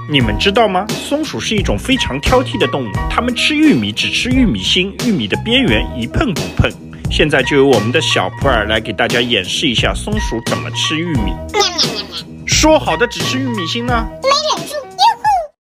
你们知道吗？松鼠是一种非常挑剔的动物，它们吃玉米只吃玉米芯，玉米的边缘一碰不碰。现在就由我们的小普洱来给大家演示一下松鼠怎么吃玉米。说好的只吃玉米芯呢？ 没